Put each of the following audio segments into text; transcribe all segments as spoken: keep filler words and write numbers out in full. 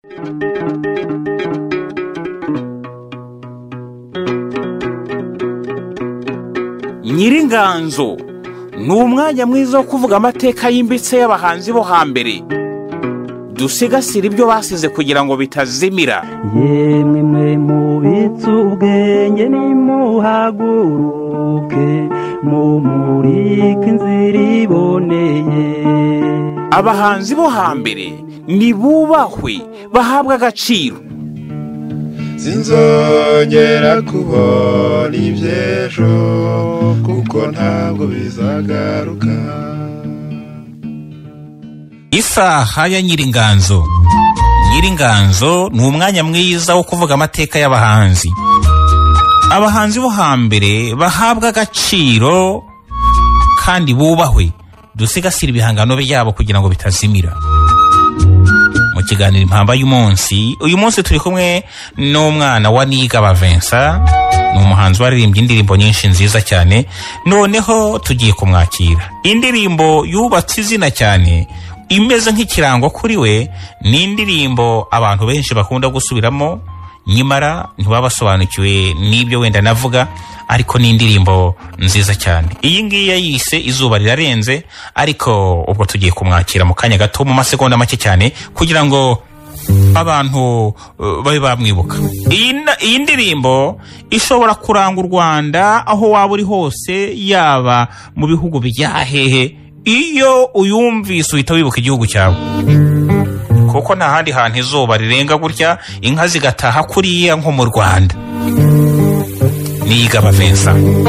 Nyiringanzo ni umwanya mwiza wo kuvuga amateka yimbitse y'abahanzi bo hambere. Dusigasira ibyo basize kugira ngo bitazimira. Yemwe mwe mubitse ubwenge nimuhaguruke mumurike inzira iboneye. Abahanzi bo hambere nibubahwe bahabwa agaciro. Sinzongera kubona iby'ejo kuko ntabwo bizagaruka. Isaha ya Nyiringanzo. Nyiringanzo ni umwanya mwiza wo kuvuga amateka y'abahanzi. Abahanzi bo hambere bahabwa agaciro kandi bubahwe. Dusigasira ibihangano byabo kugira ngo bitazimira. Mu kiganiro impamba y'umunsi, uyu munsi turi kumwe n'umwana wa Niyigaba Vincent, ni umuhanzi waririmbye indirimbo nyinshi nziza cyane, noneho tugiye kumwakira. Indirimbo yubatse izina cyane, imeze nk'ikirango kuri we, ni indirimbo abantu benshi bakunda gusubiramo, nyimara ntibabasobanukiwe n'ibyo wenda navuga, ariko ni indirimbo nziza cyane. Iyi ngiyi yayise Izuba Rirarenze, ariko ubwo tugiye kumwakira mu kanya gato mu masegonda make cyane kugira ngo abantu uh, babe bamwibuka. Iyi ndirimbo ishobora kuranga u Rwanda aho waba uri hose, yaba mu bihugu byahehe. Iyo uyumvise uhita wibuka igihugu cyawe, kuko nta handi hantu izuba rirenga gutya inka zigataha kuriya nko mu Rwanda. Niyigaba Vincent.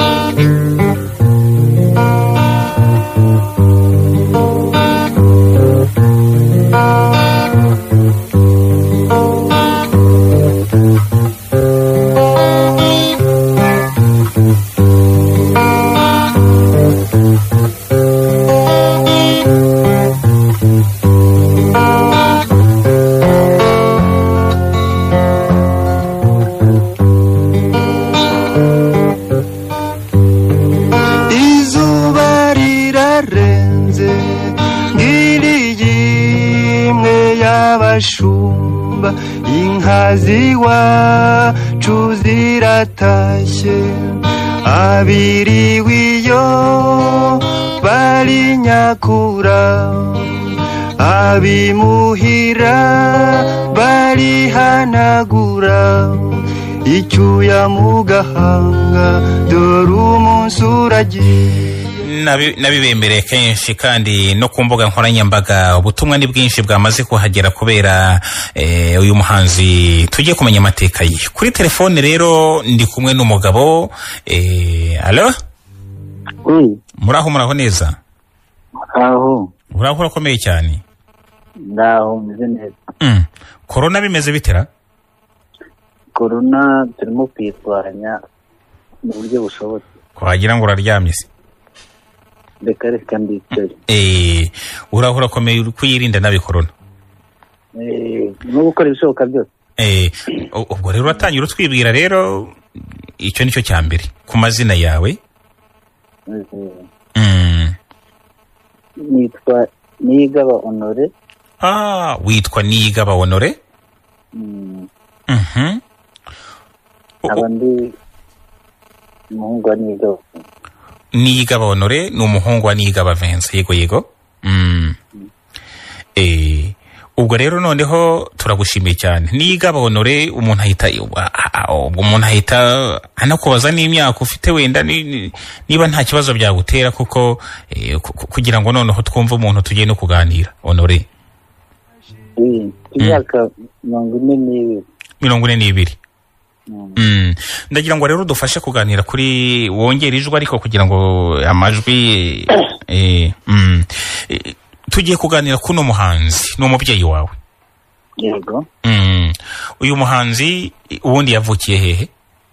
Shumba inka ziwacu ziratashye, abiriwiyo bari nyakura, abimuhira bari hanagura, icyuya mu gahanga dore umunsi uragiye. Nabibembereye kenshi kandi no ku mbuga nkoranyambaga ubutumwa ni bwinshi bwamaze kuhagera kubera eh, uyu muhanzi tugiye kumenya amateka ye. Kuri telefone rero ndi kumwe n'umugabo. eh allo Oui. Muraho muraho neza? Aho. Uraho urakomeye cyane? Ndaho meze neza. Mm. Corona bimeze bitera? Corona turimo kwitwanya mu buryo bushobotse. Kwagira ngo uraryamye se? Reka reka mbitse. Eh, uraho urakomeye kuyirinda nabi corona. Eh, no gukora ibishoboka byose. Eh, ubwo rero uratangira utwibwira rero icyo nicyo cya mbere ku mazina yawe. Mm. Nitwa Niyigaba Honore. Ah, witwa Niyigaba Honore? Mm. Mhm. Abandi umuhungu wa Niyigaba. Niyigaba Honore ni umuhungu wa Niyigaba Vincent. Yego yego. Mm. Mm. Eh, ubwo rero noneho turagushimiye cyane. Niyigaba Honore umuntu ahita umuntu ahita anakubaza n'imyaka ufite wenda niba nta kibazo byagutera, kuko eh, kugira ngo noneho twumve umuntu tugiye no kuganira. Honore. Mm. Imyaka mirongo ine n'ibiri. mirongo ine n'ibiri. Mm. Ndagira ngo rero dufashe kuganira kuri wongera ijwi ariko kugira ngo amajwi eh mm. E, tugiye kuganira kuno muhanzi no mubyeyi wawe. Yego. Mm. Uyu muhanzi ubundi yavukiye hehe?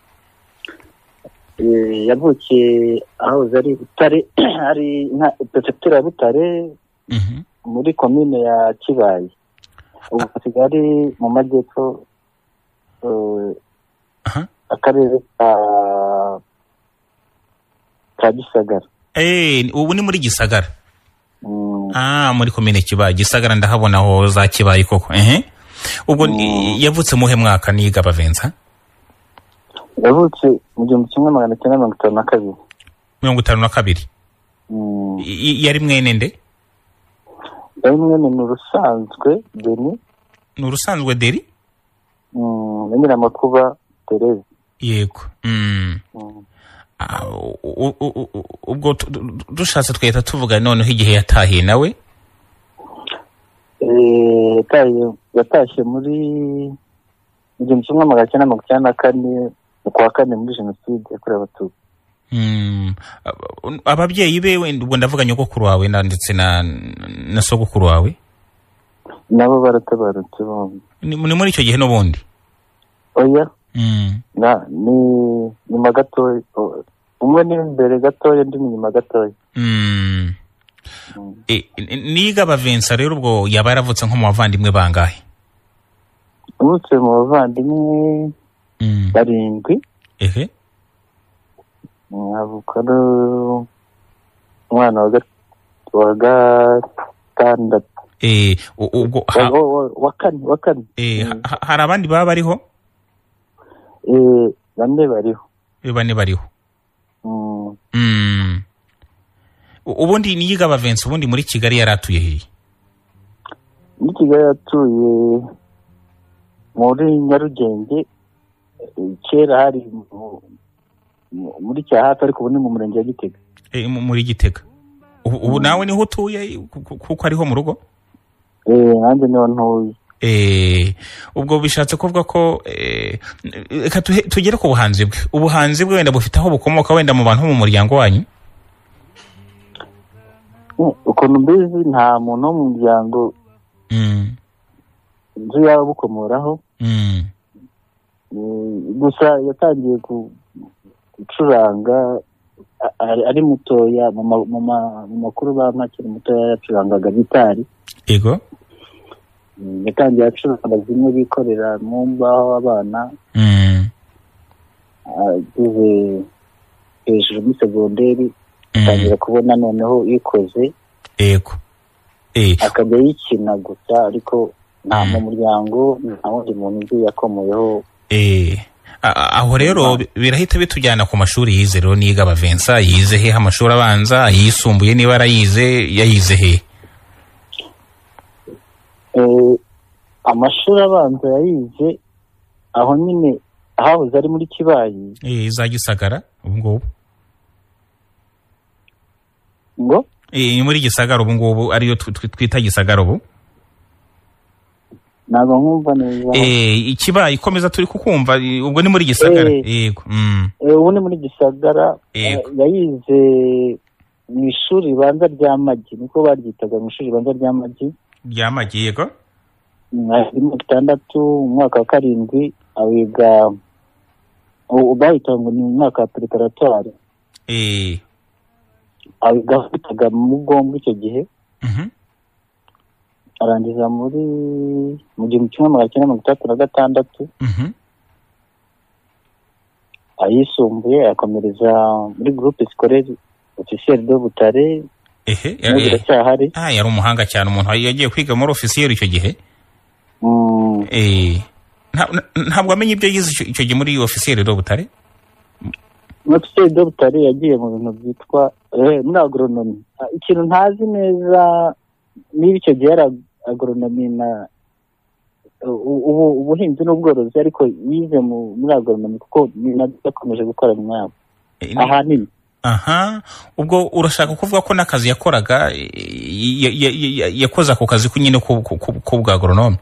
Eh, yavukiye aho zari Butare, ari nka prefecture ya Butare. Mhm. Muri commune ya Kibaye. Ubu Kigali mu majyepfo. Uh, Aha. Akarere ka ka Gisagara. Eh, ubu ni muri Gisagara. Mm. Ah, muri komine Kibaye. Gisagara ndahabona ho za Kibaye koko. Eh. ubwo mm. yavutse muhe mwaka Niyigaba Vincent? Yavutse mu gihumbi kimwe magana cyenda mirongo itanu na kabiri. mirongo itanu na kabiri. Mm. Yari mwene nde? Yari mwene ni urusanzwe Deni. Ni urusanzwe Deri? Mm, na Nyiramakuba Tereze. Yego. Mm. Mm. Ubwo dushatse twahita tuvuga noneho igihe yatahiye nawe? Eh, yatahiye yatashye muri igihumbi kimwe magana cyenda mirongo icyenda na kane mu kwa kane muri Jenoside yakorewe Abatutsi. Mm. Ababyeyi be ubwo ndavuga nyogokuru wawe ndetse na na sogokuru wawe nabo baratabarutse bombi. Ni muri icyo gihe n'ubundi? Oya. Mm. Na ni nyuma gatoya, umwe ni imbere gatoya undi ni nyuma gatoya. Mm. Mm. E, Niyigaba Vincent rero ubwo yaba yaravutse nko mu bavandimwe bangahe? Ubutse mu bavandimwe mm. barindwi. Ehe. Avuka no umwana wa gatandatu. Eh, ubwo wa kane wa kane. Eh, hari abandi baba bariho? Eh, bane bariho. Eh, bane bariho. Mm. Mm. Ubundi Niyigaba Vincent ubundi muri Kigali yaratuye he? Muri Kigali yatuye muri Nyarugenge, kera hari muri Cyahafi ariko ubu ni mu murenge wa Gitega. Eh, muri Gitega. Ubu nawe niho utuye kuko ariho mu rugo? Eh, nanjye niho ntuye. Eh, ubwo bishatse kuvuga ko eh, tugere ku buhanzi bwe. Ubuhanzi bwe wenda bufite aho bukomoka wenda mu bantu mu muryango wanyu? Ukuntu mbizi nta muntu wo mu muryango mm. nzi yaba bukomoraho. Mm. Gusa yatangiye gucuranga ari mutoya mu makuru bamakiri mutoya yacurangaga gitari. Yego. Yatangiye acuranga zimwe bikorera mu mbaho abana. Mm. Ageze hejuru muri segonderi atangira kubona noneho ikoze. Yego. Eh. Akajya yikina gusa ariko nta mu muryango nta wundi muntu uzi yakomoyeho. Eh. Aho rero birahita bitujyana ku mashuri yize rero Niyigaba Vincent yize he amashuri abanza yisumbuye niba arayize yayize he? Eh, amashuri abanza yayize aho nyine ahahoze ari muri Kibayi. Eh, za Gisagara ubu ngubu. Ngo? Eh, muri Gisagara ubu ngubu ariyo twita Gisagara ubu. Nago nkumva neza. Eh, Ikibayi ikomeza turi kukumva ubwo ni muri Gisagara. Yego. Mm. Eh, ubu ni muri Gisagara. Yayize mu ishuri banza rya Magi niko baryitaga mu ishuri banza rya Magi. Rya Magi yego. Mu gatandatu umwaka wa karindwi awiga ubayita ngo ni umwaka wa preparatoire. Eh. Awiga kwitaga mu Gombe icyo gihe. Mhm. Arangiza muri mu gihumbi kimwe magana cyenda mirongo itandatu na gatandatu. Mhm. Ayisumbuye akomereza muri groupe scolaire officiel de Butare. Ehe, yari ah yari umuhanga cyane umuntu yagiye kwiga muri officiel icyo gihe. Mm. Eh, ntabwo amenye ibyo yize icyo gihe muri officiel de Butare? Officiel de Butare yagiye mu bintu byitwa eh muri agronomy. Ikintu ntazi neza niba icyo gihe yari agronomy na ubu ubuhinzi n'ubworozi ariko yize muri agronomy kuko nakomeje gukora mu mwaka. Ahanini. Aha, ubwo urashaka kuvuga ko nakazi yakoraga yakoze ako kazi kunyine ku bwa agronome?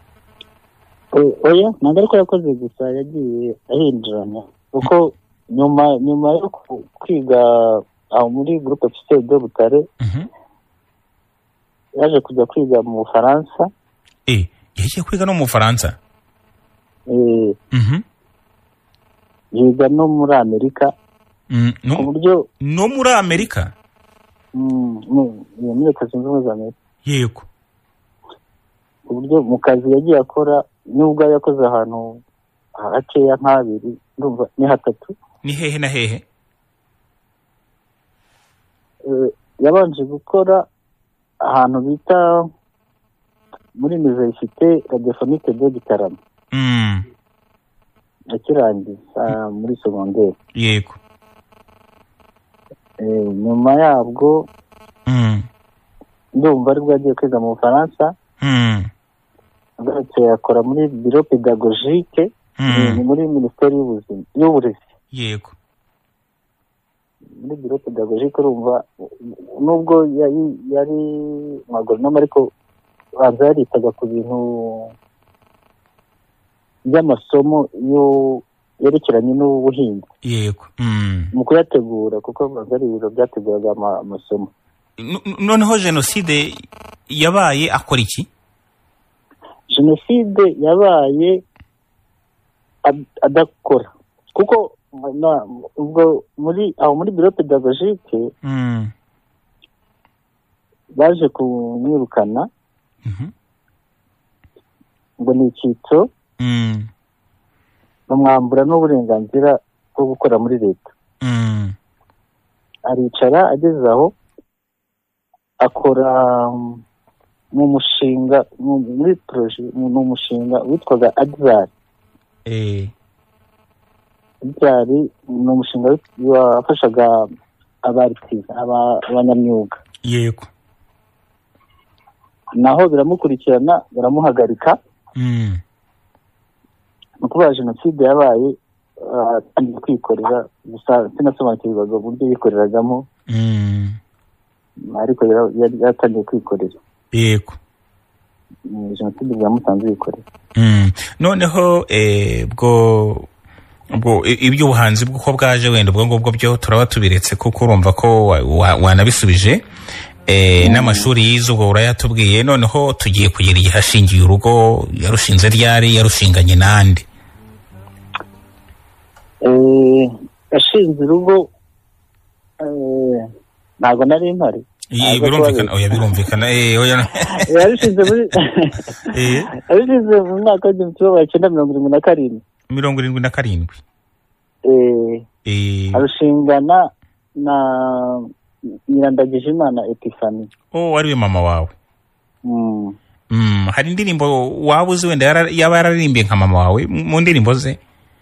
Oya, ntabwo ariko yakoze gusa yagiye ahinduranya kuko nyuma nyuma yo kwiga aho muri groupe officiel de Butare. Mhm. Yaje kujya kwiga mu Bufaransa. Eh, yagiye kwiga no mu Bufaransa? Eh. Mhm. Yiga no muri Amerika. Mm, no, ku buryo no muri Amerika? Mm, no, muri Leta Zunze Ubumwe za Amerika. Yego. Ku buryo mu kazi yagiye akora nubwo yakoze ahantu hakeya nk'abiri ndumva ni hatatu. Ni hehe na hehe? Eh, yabanje gukora ahantu bita muri Université Radiophonique de Gitarama Mm. akirangiza muri secondaire. Yego. Eh, nyuma yabwo Mm. ndumva ari bwagiye kwiga mu Bufaransa. Mm. agarutse akora muri biro pédagogique Mm. ni muri Minisiteri y'ubuzima y'uburezi. Yego. Muri biro pédagogique urumva nubwo yari yari mu agoronome ariko banza yaritaga ku bintu by'amasomo yo yerekeranye n'ubuhinzi Yego. Mm. mu kuyategura kuko banza ari ibiro byateguraga ama- amasomo. No- noneho jenoside yabaye akora iki? Jenoside yabaye ad- adakora kuko na- ubwo muri aho muri biro pédagogique Mm. baje kumwirukana Mhm. ngo ni icyitso Mm. bamwambura n'uburenganzira bwo gukora muri leta. Mm. Aricara ageze aho akora um, mu mushinga mu- muri proje mu mu mushinga witwaga Adzar. Eh. Adzar ni umushinga wit- wafashaga abartiza aba- abanyamyuga. Yego. Naho biramukurikirana baramuhagarika. Mm. Ni ukuvuga jenoside yabaye ah, atangiye kwikorera gusa sinasobanukirwaga uburyo yikoreragamo Mm. ariko yara- yari yatangiye kwikorera. Yego. Mm, jenoside byamusanze yikorera. Mm. Noneho eh, bwo bwo i- iby'ubuhanzi bw'uko bwaje wenda ubwo ngubwo byo turaba tubiretse kuko urumva ko wa- wa- wanabisubije eh, n'amashuri yize ubwo urayatubwiye. Noneho tugiye kugira igihe ashingiye urugo yarushinze ryari yarushinganye n'andi? Eh, yashinze urugo eh, ntabwo nari mpari. Iyi Ntabwo birumvikana twabizi. oya birumvikana eh oya Yabishinze muri eh yabishinze mu mwaka w'igihumbi kimwe magana cyenda mirongo irindwi na karindwi. mirongo irindwi na karindwi. Eh, Eh arushingana na Nyirandagijimana Epiphanie. oh wari we mama wawe. Mm. Mm, hari indirimbo waba uzi wenda yara- yaba yararimbiye nka mama wawe mu ndirimbo ze?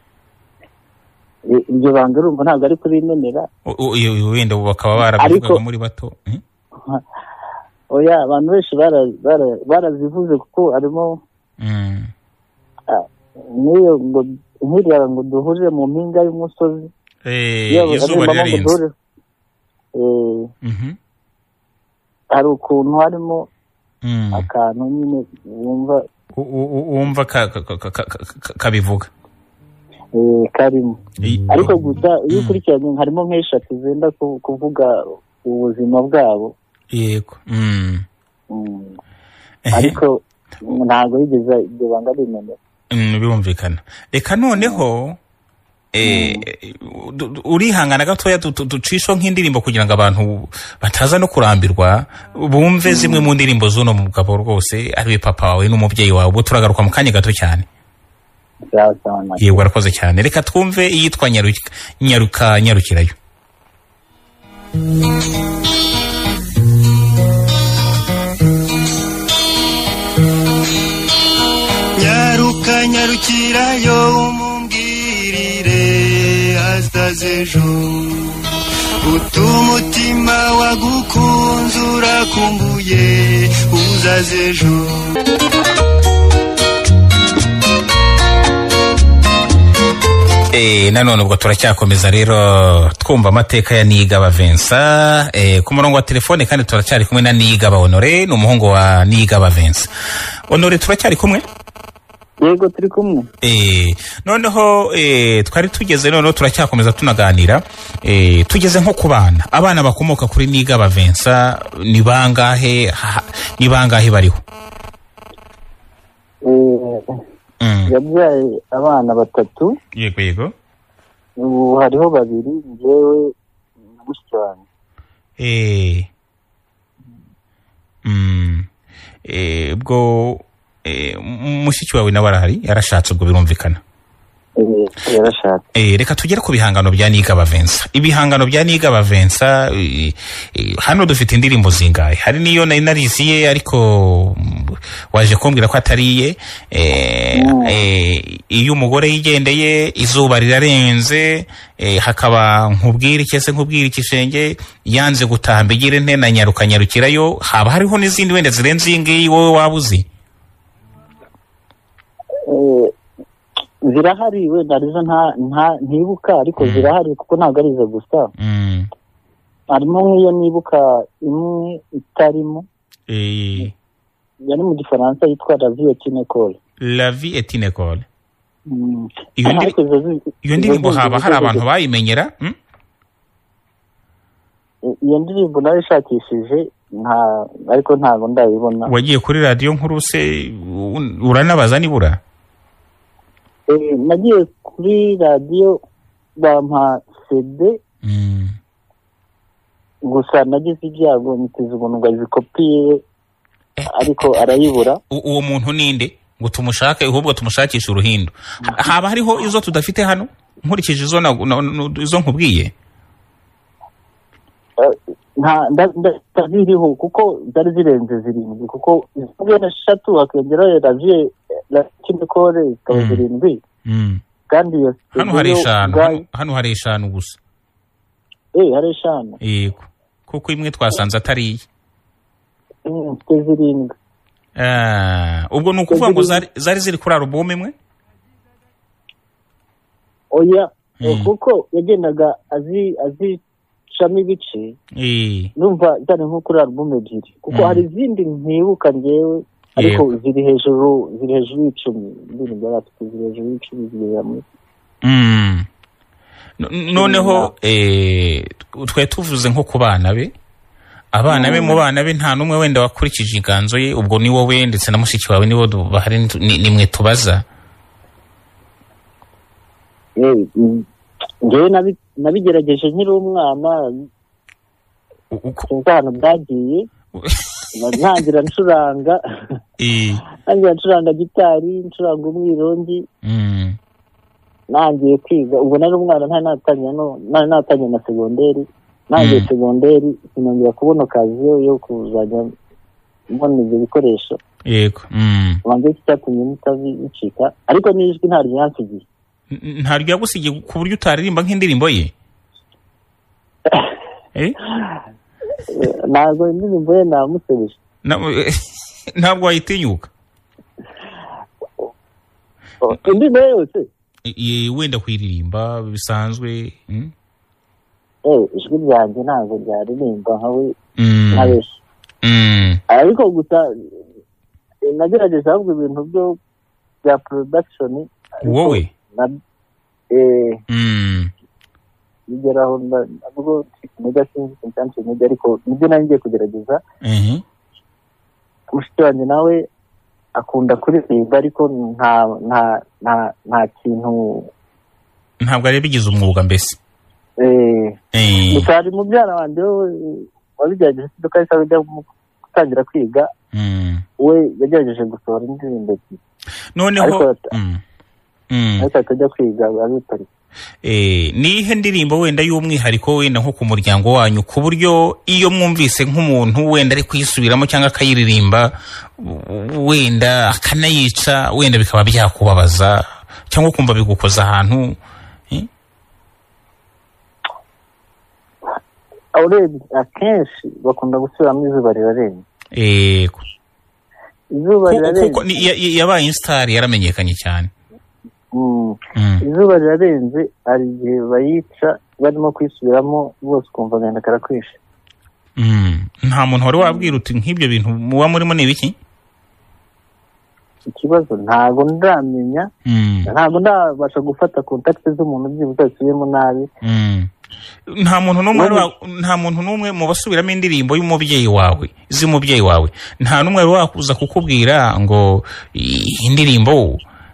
I- Ibyo banga urumva ntabwo ari kurimenera. O- o- iyo- wenda bakaba barabivugaga Ariko- muri bato. Hmm? Oya abantu benshi bara- bara- barazivuze kuko harimo Mm. ah, n'iyo ngo nkiriya ngo duhurire mu mpinga y'umusozi. Eh Iyo izuba aririmba ngo rirarenze. duhurire. Eh, Mhm. hari ukuntu harimo Mm. akantu nyine wumva U- u- u- wumva ka- ka- ka- ka- ka- ka- kabivuga. eh, karimo I- ariko gusa iyo Mm. ukurikiranye harimo nk'eshatu zenda ku- kuvuga ubuzima bwabo. Yego. Mm. Mm. Ehe. ariko ntabwo yigeze ibyo banga bimenera. Mm, birumvikana. Reka noneho eh du- du- urihangana gatoya du- du- ducisho nk'indirimbo kugira ngo abantu bataza no kurambirwa bumve zimwe mu ndirimbo z'uno mugabo rwose ari we papa wawe n'umubyeyi wawe. Ubu turagaruka mu kanya gato cyane. Sawa sawa nta- Yego arakoze cyane. Reka twumve iyitwa nyaruka nyaruka nyarukirayo. nyaruka nyarukirayo umumbwirire azaze ejo utumutima wagukunze urakumbuye uzaze ejo. Eh nanone ubwo turacyakomeza rero twumva amateka ya Niyigaba Vincent eh ku murongo wa telefone kandi turacyari kumwe na Niyigaba Honore n'umuhungu wa Niyigaba Vincent. Honore turacyari kumwe? Yego turi kumwe. Eh noneho eh twari tugeze noneho turacyakomeza tunaganira eh tugeze nko ku bana abana bakomoka kuri Niyigaba Vincent ni bangahe ha- ni bangahe bariho? Eh, Mm. yabyaye abana batatu. Yego yego. Ubu hariho babiri njyewe na mushiki wanjye. Eh Mm. Eh bwo eh mushiki wawe nawe arahari yarashatse ubwo birumvikana. yarashatse. Eh, reka tugere ku bihangano bya Nigaba Vincent. Ibihangano bya Nigaba Vincent, eh, eh, hano dufite indirimbo zingahe? Hari niyo nari narisiye ariko waje kumbwira ko atariye, eh, mm. eh, iyo umugore yigendeye, izuba rirarenze, eh, hakaba nkubwira ikese nkubwira ikishenge, yanze gutaha mbigire nte na nyaruka nyarukirayo. Haba hariho n'izindi wenda zirenze iyi ngiyi wowe wabuzi? Eh, zirahari wenda arizo nta nta ntibuka ariko mm. zirahari kuko ntabwo arizo gusa. Mm. Harimo nk'iyo nibuka imwe itarimo. Eh. Yani mu Gifaransa yitwa La vie est une école. La vie est une école. Mm. Iyo ndirimbo haba hari abantu bayimenyera? Mm? Iyo ndirimbo nayo ishakishije nta ariko ntago ndayibona. Wagiye kuri radio nkuru se uranabaza nibura? Eh, nagiye kuri radio bampa C D. Mm. Gusa nagize ibyago nitiza ubuntu ngo azikopiye ariko arayibura. Uwo muntu ninde ngo tumushake ahubwo tumushakisha uruhindo? Haba hariho izo tudafite hano nkurikije izo izo nkubwiye? Nta ndaziriho kuko zari zirenze zirindwi kuko izobye eshatu bakongera ravie la kimikore ikaba zirindwi. Mm. Kandi iyo hano hari eshanu, hano hari eshanu gusa. Eh, hari eshanu. Yego. Kuko imwe twasanze atari Mm, zirindwi. Ah, ubwo nukuvuga ngo zari zari ziri kuri album imwe? Oya, mm. kuko yagendaga azi azi shami bice. Eh. Numva zari nko kuri album ebyiri. Kuko mm. hari izindi ntibuka ngewe ariko ziri hejuru ziri hejuru y'icumi. Ndirimbo yatwe ziri hejuru y'icumi ziriyamwe. Mm. Noneho eh twe tuvuze nko kubana be. Abana be mu bana be nta numwe wenda wakurikije inganzo ye, ubwo ni wowe ndetse na mushiki wawe nibo bahari nimwe tubaza? Eh, ngewe nabigerageje nkiri umwana ukuzana byagiye ntangira ncuranga eh ntangira ncuranga gitari, ncuranga umwirongi. Mm. Nangiye kwiga ubwo nari umwana nta natanya no nari natanya na segonderi. Nangiye segonderi sinongera kubona kazi yo kuzajya mbona ibyo bikoresho. Yego. Mm. Wanze cyatumye mutabicika ariko nijwi nta ryansigiye. Nta ryagusigiye ku buryo utaririmba nk'indirimbo ye? Eh? Nago indirimbo ye namusebeje. Ntabwo wayitinyuka? Indirimbo yose ye wenda kwiririmba bisanzwe? Mm? Eh, ijwi ryanjye ntabwo ryaririmba nkawe nkabeshi. Mm. Ariko gusa nagerageje ahubwo ibintu byo bya production. Wowe? Eh. Mm. Bigeraho nabwo nega sinzi cyane nega ariko nibyo nangiye kugerageza. Mhm. Mushiki wanjye nawe akunda kuririmba ariko nta nta nta nta kintu ntabwo ari bigize umwuga mbese. Eh. Eh. Mutari mu byana wande wabigerageje tukahita bijya gutangira kwiga. Mm. We yagerageje gusohora indirimbo ebyiri. Noneho mm. Mm. Ariko atajya kwiga abitari. Eh, nihe ndirimbo wenda y'umwihariko wenda nko ku muryango wanyu ku buryo iyo mwumvise nk'umuntu wenda ari kwisubiramo cyangwa akayiririmba wenda akanayica wenda bikaba byakubabaza cyangwa kumva bigukoza ahantu? Eh? Aurebe akenshi bakunda gusubiramo izuba rirarenze. Eh. Izuba rirarenze. Kuko yabaye instar yaramenyekanye cyane. Mm. Mm. Izuba rirarenze ari igihe bayica barimo kwisubiramo bose kumva genda karakwisha. Mm. Nta muntu wari wabwira uti nk'ibyo bintu muba murimo ni biki? Ikibazo ntago ndamenya. Mm. Ntago ndabasha gufata contact z'umuntu byibuze asubiyemo nabi. Mm. Nta muntu numwe nta muntu numwe mu basubiramo indirimbo y'umubyeyi wawe z'umubyeyi wawe nta numwe wakuza kukubwira ngo indirimbo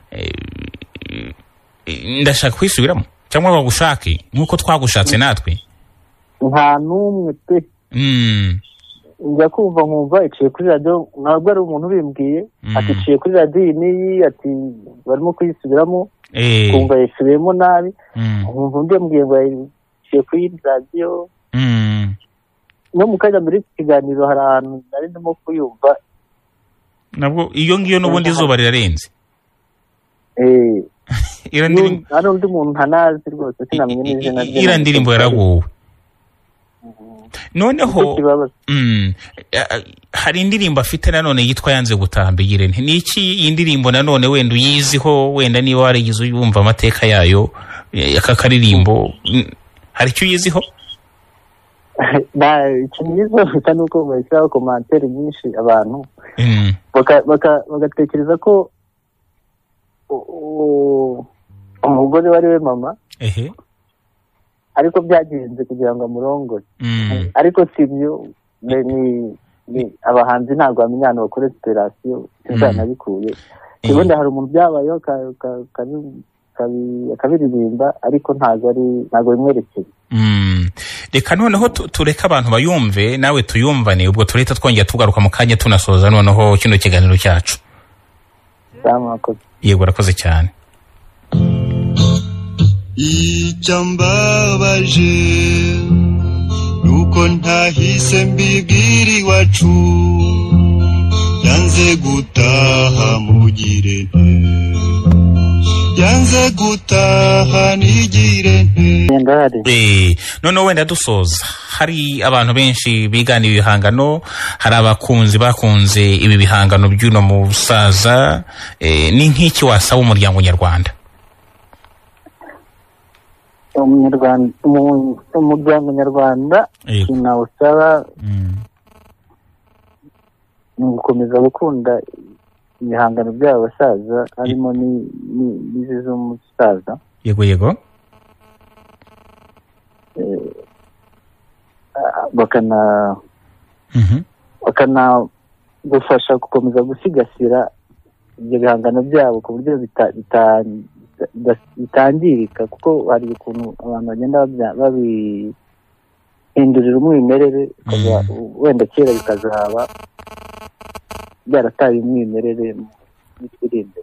ndashaka kwisubiramo cyangwa bagushake nkuko twagushatse natwe? Nta numwe pe. Mm. Njya kumva nkumva iciye kuri radio ntabwo ari umuntu bimbwiye ati iciye kuri radio niyi ati barimo kuyisubiramo eh kumva yisubiyemo nabi mm nkumva undi mbwiye ngo yishyuye kuri radiyo mm no mu kanya muri iki kiganiro hari ahantu nari ndimo kuyumva nabwo iyo ngiyo n'ubundi izuba rirarenze eh ira ndirimbo hari undi muntu ntanazi rwose sinamenye n'izina rye ira ndirimbo yaraguwe noneho mm hari indirimbo afite nanone yitwa yanze gutaha mbigire nti niki iyi ndirimbo nanone wenda uyiziho wenda niba warigize uyumva amateka yayo yakakaririmbo hari icyo uyiziho na ikinyizo bisa nuko bashyiraho komantere nyinshi abantu mm bagatekereza ko umugore wari we mama ehe ariko byagenze kugira ngo amurongore mm ariko sibyo ni ni abahanzi ntabwo bamenya ahantu bakora inspiration nabikuye ubundi hari umuntu byabayeho akabiririmba ariko ntabwo ari ntabwo bimwerekeye mm reka noneho tureka abantu bayumve nawe tuyumvane ubwo tureta twongera tugaruka mu kanya tunasoza noneho kino kiganiro cyacu yego urakoze cyane icyambabaje nuko ntahise mbibwira iwacu yanze gutaha mugire nte yanze gutaha nigire nte eh none wenda dusoza hari abantu benshi bigana ibihangano hari abakunzi bakunze ibi bihangano by'uno musaza eh ni nk'iki wasaba umuryango nyarwanda umunyarwanda umuryango nyarwanda kinawusaba ni gukomeza gukunda ibihangano by'abo basaza harimo n'izi z'umusaza yego yego bakana bakana gufasha gukomeza gusigasira ibyo bihangano byabo ku buryo bitangirika kuko hari ukuntu abantu bagenda babihindurira umwimerere wenda kera bikazaba byarataye umwimerere n'ikirinde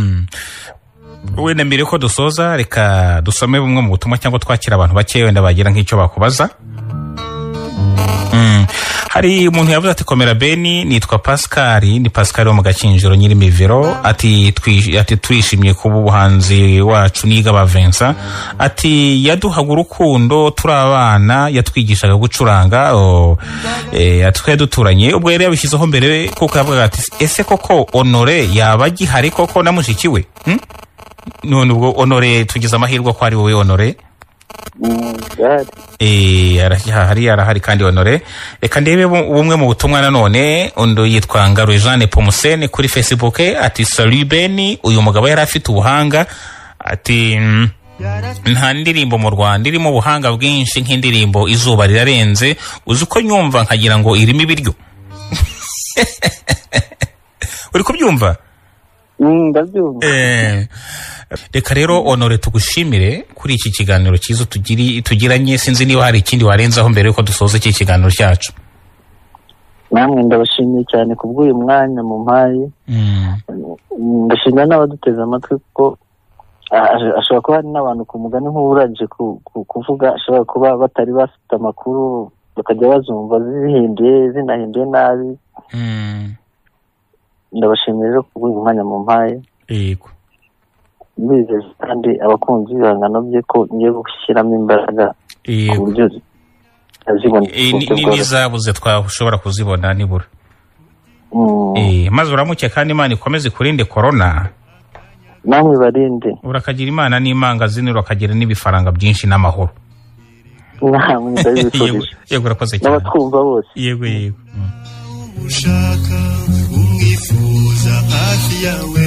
wenda mbere ko dusoza reka dusome bumwe mu butumwa cyangwa twakira abantu bake wenda bagira nk'icyo bakubaza Mm. Hari umuntu yavuze ati komera Beni nitwa Pascal ni Pascal wo mu Gakinjiro nyiri Mivero ati twi ati turishimye kuba ubuhanzi wacu niga ba Vincent ati yaduhaga urukundo turabana yatwigishaga gucuranga o eh atwe duturanye ubwo yari yabishyizeho mbere kuko yavuga ati ese koko Honore yaba gihari koko namushikiwe hm? None ubwo Honore tugize amahirwe ko ari wowe Honore eh arahari arahari kandi Honore reka ndebe ubumwe mu butumwa nanone undo yitwa Ngaruye Jeanne Pomusene kuri Facebook ati salut Beni uyu mugabo yari afite ubuhanga ati nta ndirimbo mu Rwanda irimo ubuhanga bwinshi nk'indirimbo izuba rirarenze uzi uko nyumva nkagira ngo irimo ibiryo uri kubyumva ndabyumva eh reka rero Honore tugushimire kuri iki kiganiro cyizo tugiri tugiranye sinzi niba hari ikindi warenzaho mbere yuko dusoza iki kiganiro cyacu. Namwe ndabashimiye cyane kubw'uyu mwanya mu mpaye ndashimira n'abaduteze amatwi ko ashobora kuba hari n'abantu ku mugani nk'uranje kuvuga ashobora kuba batari bafite amakuru bakajya bazumva zihinduye zinahinduye nabi. Ndabashimira rero kubw'uyu mwanya mu mpaye. Yego. Bizeze kandi abakunzi b'ibihangano bye ko ngiye gushyiramo imbaraga ku buryo azibona nizabuze twashobora kuzibona nibura. Eh maze uramuke kandi Imana ikomeze kurinde corona. Namwe barinde. Urakagira Imana n'imanga ziniro akagira n'ibifaranga byinshi n'amahoro. Namwe ndabifurije. Yego urakoze cyane. N'abatwumva bose. Yego yego. Ushaka umwifuza hafi yawe